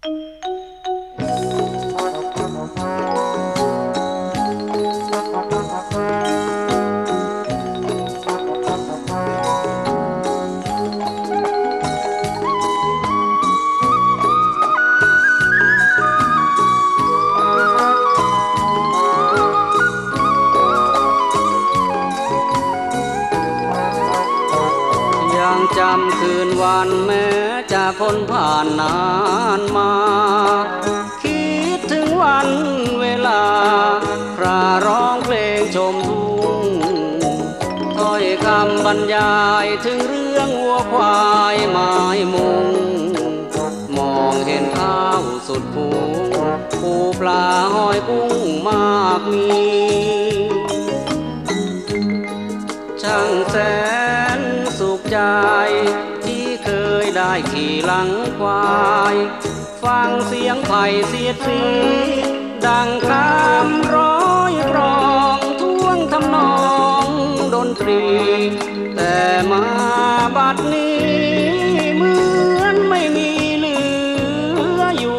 จำคืนวันแม้จะพ้นผ่านนานมาคิดถึงวันเวลาคราร้องเพลงชมทุ่งถ้อยคำบรรยายถึงเรื่องวัวควายไม้มุงมองเห็นข้าวสุดฟูงปูปลาหอยกุ้งมากมีช่างแสนสุขใจที่เคยได้ขี่หลังควายฟังเสียงไผ่เสียดสีดังคำร้อยกรองท่วงทำนองดนตรีแต่มาบัดนี้เหมือนไม่มีเหลืออยู่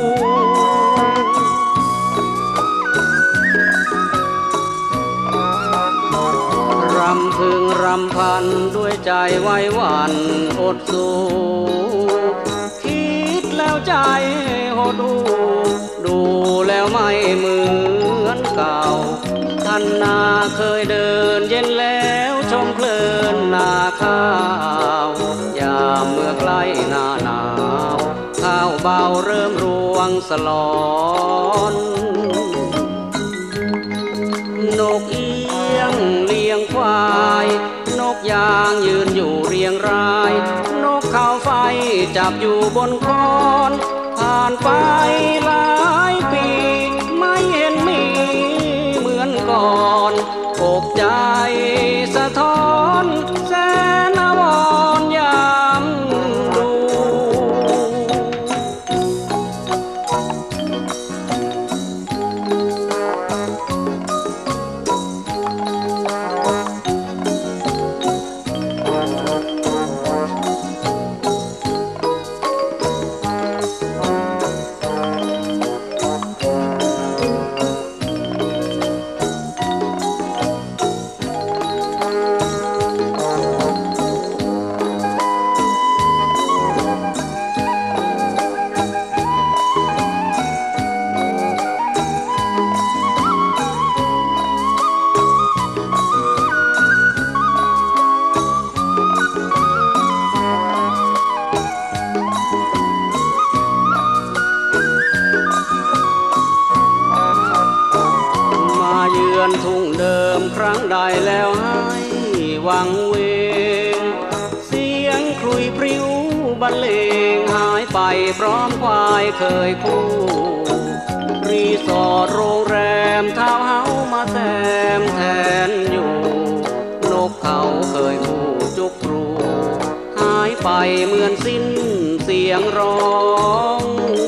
รำพึงรำพันด้วยใจไว้หวั่นอดสู้คิดแล้วใจหดหู่ดูแล้วไม่เหมือนเก่าท่านนาเคยเดินเย็นแล้วชมเพลินนาข้าวยามเมื่อใกล้หน้าหนาวข้าวเบาเริ่มรวงสลอนนกเอียงเลี้ยงควายนกยางยืนอยู่เรียงรายนกเขาไฟจับอยู่บนคอนผ่านไปหลายปีไม่เห็นมีเหมือนก่อนอกใจสะท้อนแสนอาวรณ์ยามดูทุ่งเดิมครั้งใดแล้วให้วังเวงเสียงคลุยพริ้วบรรเลงหายไปพร้อมควายเคยคู่รีสอร์ทโรงแรมเท้าเฮามาแซมแทนอยู่นกเขาเคยคู่จุกรูหายไปเหมือนสิ้นเสียงร้อง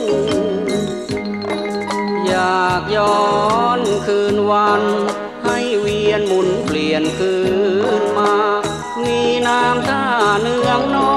อยากย้อนคืนวันให้เวียนหมุนเปลี่ยนคืนมามีน้ำท่าเนืองนอ